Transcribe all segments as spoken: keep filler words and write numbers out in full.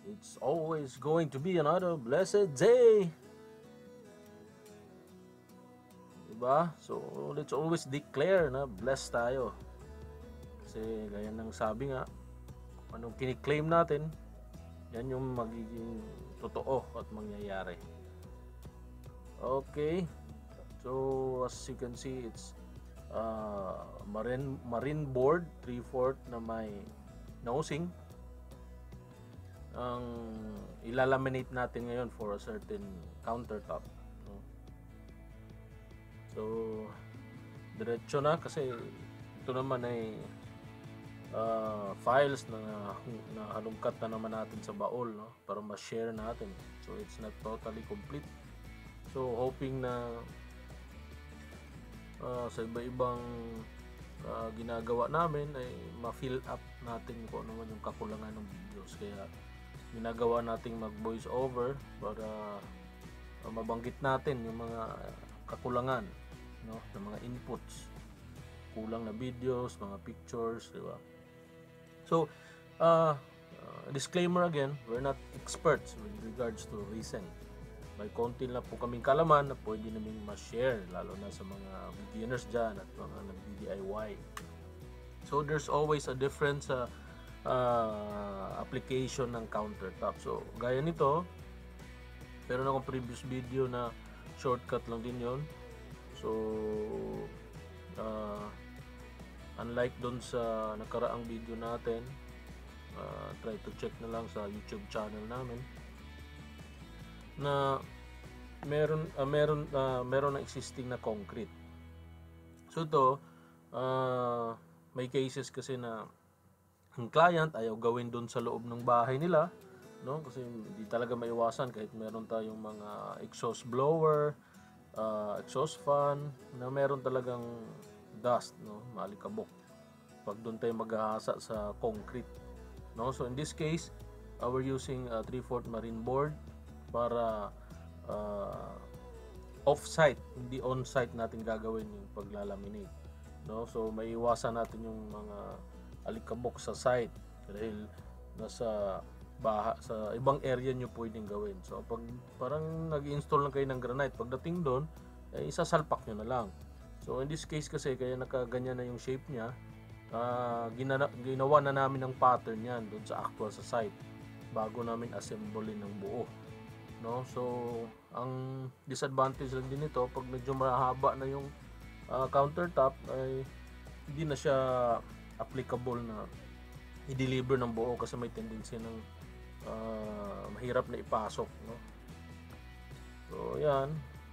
It's always going to be another blessed day. Diba? So, let's always declare na blessed tayo. Kasi gaya ng sabi nga, anong kiniklaim natin, yan yung magiging totoo at mangyayari. Okay. So, as you can see, it's uh, marine, marine board, three-fourth na may nosing. Ang ilalaminate natin ngayon for a certain countertop. No? So, diretso na kasi ito naman ay uh, files na nahalungkat na naman natin sa baul, no? Para ma-share natin. So, it's not totally complete. So, hoping na uh, sa iba-ibang uh, ginagawa namin ay ma-fill up natin kung ano man yung kakulangan ng videos. Kaya, ginagawa nating mag voice over para uh, mabanggit natin yung mga kakulangan, no, ng mga inputs, kulang na videos, mga pictures, di ba? So uh, uh, disclaimer again, we're not experts with regards to recent. May konti lang po kaming kalaman na pwede naming ma-share, lalo na sa mga beginners dyan at mga nag-D I Y. So there's always a difference sa uh, Uh, application ng countertop. So, gaya nito, meron akong previous video na shortcut lang din yon. So, uh, unlike dun sa nakaraang video natin, uh, try to check na lang sa YouTube channel namin na meron uh, meron uh, meron na existing na concrete. So, to uh, may cases kasi na ang client ayaw gawin doon sa loob ng bahay nila, no? Kasi hindi talaga maiwasan kahit meron tayong mga exhaust blower, uh, exhaust fan na meron talagang dust, no? Maalikabok pag doon tayo maghahasa sa concrete, no? So in this case, uh, we're using a three-fourth marine board para uh, off-site, hindi on-site natin gagawin yung paglalaminate, no? So maiiwasan natin yung mga alikabok sa site dahil nasa baha, sa ibang area nyo pwedeng gawin. So pag parang nag-install lang kayo ng granite, pagdating doon ay isasalpak nyo na lang. So in this case kasi kaya nakaganyan na yung shape nya, uh, gina- ginawa na namin ng pattern yan doon sa actual sa site bago namin assemblein ng buo, no? So ang disadvantage lang din nito, pag medyo mahaba na yung uh, countertop ay hindi na siya applicable na i-deliver ng buo kasi may tendency ng uh, mahirap na ipasok, no? So yan,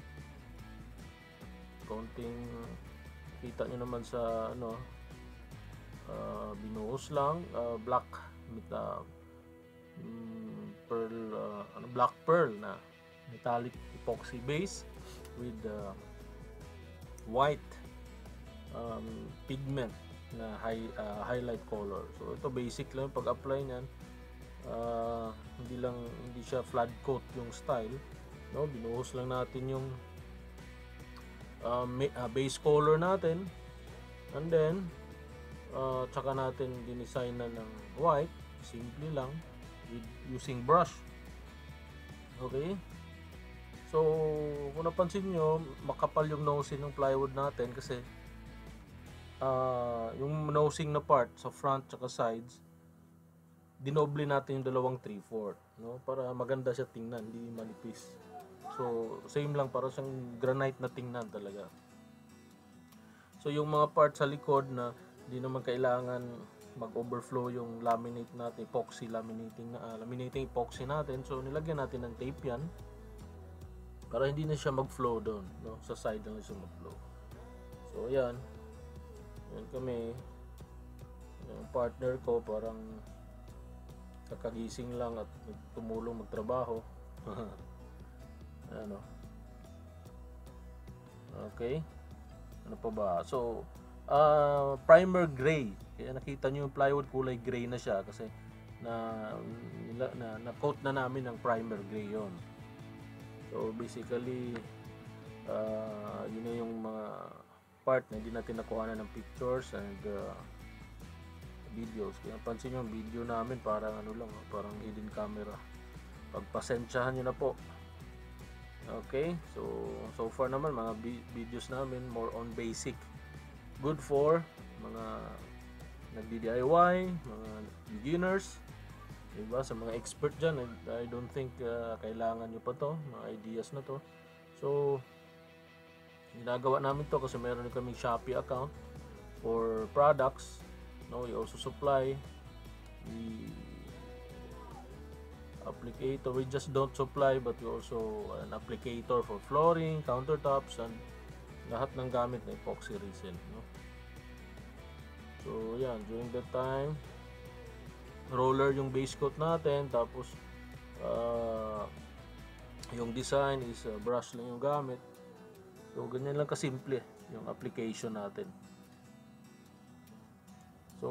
konting kita nyo naman sa ano, uh, binuhos lang, uh, black with uh, um, pearl, uh, ano, black pearl na metallic epoxy base with uh, white um, pigment na high, uh, highlight color. So ito basic lang pag-apply niyan. Uh, hindi lang hindi siya flat coat yung style, no? Binuhos lang natin yung uh, uh, base color natin, and then uh, tsaka natin dinesign na ng white, simple lang with using brush. Okay? So kung napansin nyo, makapal yung nosing ng plywood natin kasi Uh, yung nosing na part sa front at sides, dinoble natin yung dalawang three-fourth, no? Para maganda siya tingnan, hindi manipis. So same lang, para siyang granite na tingnan talaga. So yung mga part sa likod na hindi naman kailangan mag-overflow yung laminate natin, epoxy laminating na uh, laminating epoxy natin, so nilagyan natin ng tape yan para hindi na siya mag-flow doon, no? Sa side lang siya mag-flow. So yan. Yan kami, yung partner ko parang kakagising lang at tumulong magtrabaho. Ano? Okay. Ano pa ba? So, uh, primer gray. Kaya nakita nyo yung plywood kulay gray na siya kasi na na, na, na coat na namin ng primer gray yon. So basically, uh, yun na yung mga part na hindi natin nakuha na ng pictures and uh, videos. Kaya pansin nyo, video namin parang ano lang, parang hidden camera. Pagpasensyahan nyo na po. Okay, so so far naman mga videos namin more on basic. Good for mga nagdi-D I Y, mga beginners, diba? Sa mga expert dyan, I don't think uh, kailangan nyo pa to, mga ideas na to. So ginagawa namin to kasi meron din kaming Shopee account for products. No, we also supply the applicator. We just don't supply, but we also an applicator for flooring, countertops, and lahat ng gamit na epoxy resin, no? So yan, during that time, roller yung base coat natin, tapos uh, yung design is uh, brush lang yung gamit. So ganyan lang kasimple yung application natin. So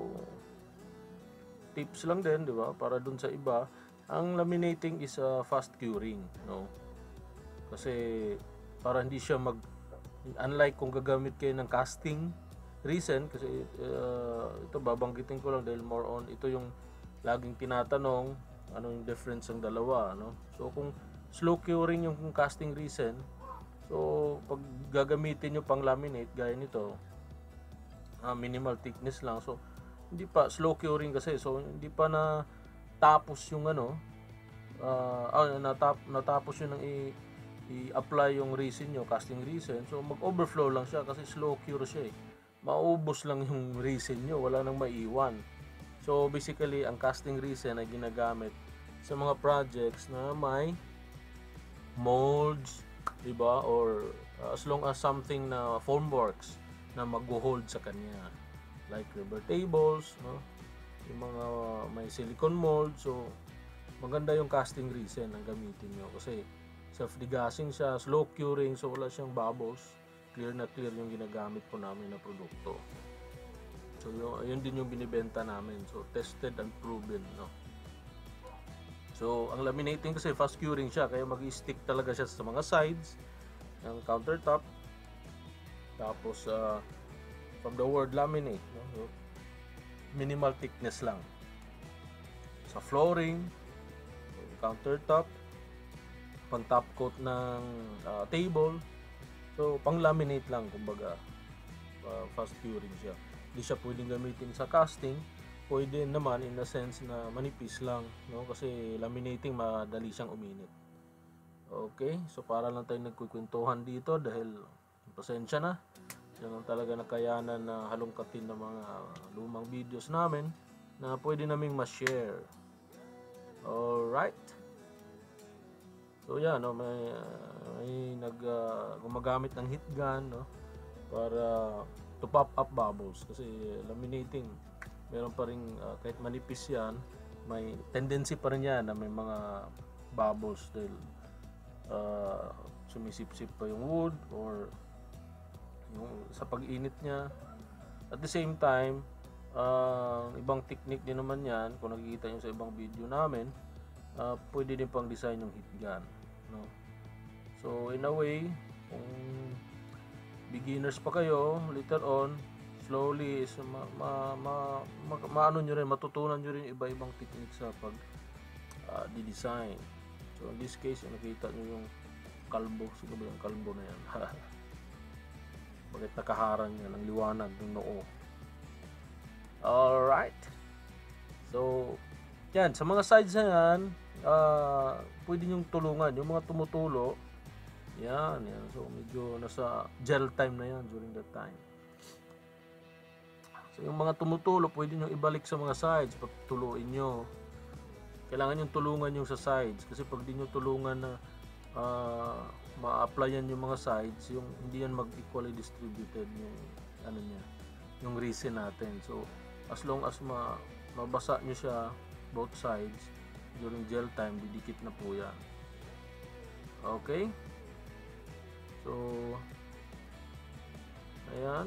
tips lang din, di ba, para dun sa iba. Ang laminating is uh, fast curing, no? Kasi para hindi siya mag, unlike kung gagamit kayo ng casting resin, kasi uh, ito babanggitin ko lang dahil more on ito yung laging tinatanong, ano yung difference ng dalawa, no? So kung slow curing yung casting resin, so pag gagamitin nyo pang laminate gaya nito, uh, minimal thickness lang, so hindi pa slow curing kasi, so hindi pa na tapos yung ano, uh, ah, natap, natapos yun ng i- i-apply yung resin nyo, casting resin, so mag-overflow lang siya kasi slow cure siya eh. Maubos lang yung resin nyo, wala nang maiwan. So basically ang casting resin ay ginagamit sa mga projects na may molds, diba, or uh, as long as something na formworks na mag-hold sa kanya, like rubber tables, no? Yung mga may silicone mold, so maganda yung casting resin ang gamitin nyo kasi self-degassing siya, slow curing, so wala siyang bubbles, clear na clear yung ginagamit po namin na produkto. So yun, yun din yung binibenta namin, so tested and proven, no? So ang laminating kasi fast curing siya, kaya mag-stick talaga siya sa mga sides ng countertop. Tapos uh, from the word laminate, no? So, minimal thickness lang sa flooring, countertop, pang top coat ng uh, table, so pang laminate lang, kumbaga uh, fast curing siya. Hindi siya pwedeng gamitin sa casting, pwede naman in the sense na manipis lang, no? Kasi laminating madali siyang uminit. Okay, so para lang tayo nagkukwentuhan dito dahil pasensya na. Yan ang talaga nakayanan na halongkatin ng mga lumang videos namin na pwede naming ma-share. Alright. So yan, no, may, may nag, uh, gumagamit ng heat gun, no, para to pop up bubbles. Kasi laminating, meron pa rin, uh, kahit manipis yan, may tendency pa rin yan na may mga bubbles dahil uh, sumisip-sip pa yung wood or yung sa pag-init niya. At the same time, uh, ibang technique din naman yan, kung nakikita nyo sa ibang video namin, uh, pwede din pang design yung heat gun, no? So in a way, kung beginners pa kayo, later on slowly is ma, ma, ma, ma, maano nyo rin, matutunan nyo rin iba-ibang technique sa pag uh, di-design. So in this case, nakita nyo yung kalbo, sino ba yung kalbo na yan? Bakit nakaharang yan ang liwanag ng noo? Alright. So, yan. Sa mga sides na yan, uh, pwede nyo tulungan. Yung mga tumutulo, yan, yan. So, medyo nasa gel time na yan during that time. So, yung mga tumutulo, pwede nyo ibalik sa mga sides. Pag tuluin nyo, kailangan yung tulungan yung sa sides. Kasi pag di nyo tulungan na uh, ma-applyan yung mga sides, yung hindi yan mag-equally distributed yung ano niya, yung resin natin. So as long as ma mabasa nyo siya both sides during gel time, didikit na po yan. Okay, so ayan,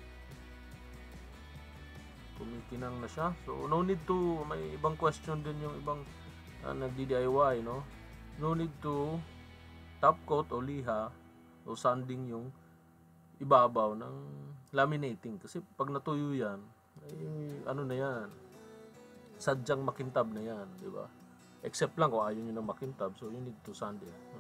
kumikinang na siya. So no need to, may ibang question din yung ibang uh, nagdi-D I Y, no? No need to top coat o liha o sanding yung ibabaw ng laminating kasi pag natuyo yan, eh, ano na yan, sadyang makintab na yan, di ba? Except lang kung ayaw nyo ng makintab, so you need to sand it. No?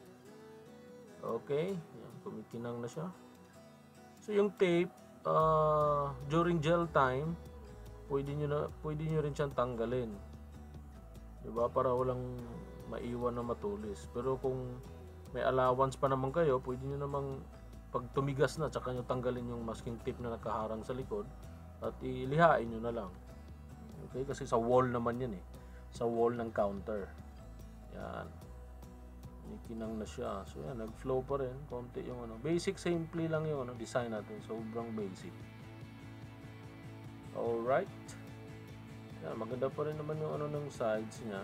Okay, yan, kumikinang na siya. So yung tape, uh, during gel time, pwede nyo, na, pwede nyo rin siyang tanggalin. Di ba? Para walang maiwan na matulis. Pero kung may allowance pa naman kayo, pwede nyo namang pag tumigas na, tsaka nyo tanggalin yung masking tape na nakaharang sa likod at ilihain nyo na lang. Okay? Kasi sa wall naman yan eh. Sa wall ng counter. Yan. Kinang na siya. So yan, nag-flow pa rin. Konti yung ano. Basic, simple lang yung ano, design natin. Sobrang basic. Alright. Yan, maganda pa rin naman yung ano ng sides niya.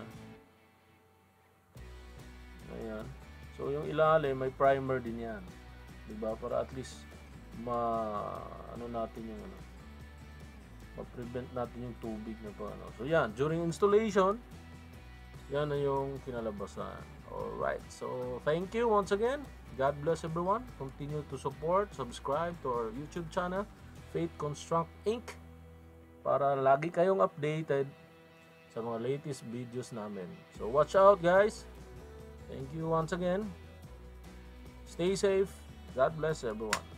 Ayan. So yung ilalim, may primer din yan. Diba? Para at least ma ano natin yung ano, ma-prevent natin yung tubig na pa ano. So yan, during installation, yan na yung kinalabasan. Alright, so thank you once again. God bless everyone. Continue to support, subscribe to our YouTube channel, Faith Construct Incorporated, para lagi kayong updated sa mga latest videos namin. So watch out guys. Thank you once again. Stay safe. God bless everyone.